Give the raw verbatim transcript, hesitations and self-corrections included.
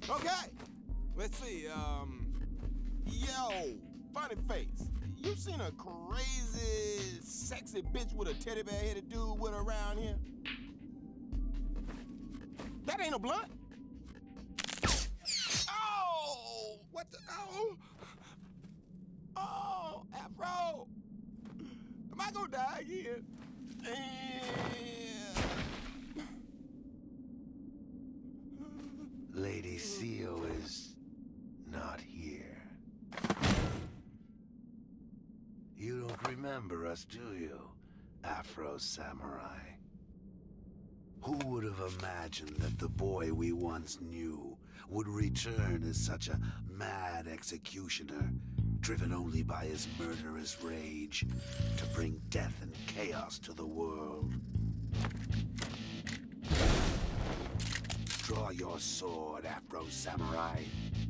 Okay, let's see. Um, yo, funny face. You seen a crazy, sexy bitch with a teddy bear headed dude with her around here? That ain't a blunt. Oh, what the? Oh, oh, Afro. Am I gonna die again? Yeah. Lady Seal is not here. You don't remember us, do you, Afro Samurai? Who would have imagined that the boy we once knew would return as such a mad executioner, driven only by his murderous rage to bring death and chaos to the world? Draw your sword, Afro Samurai.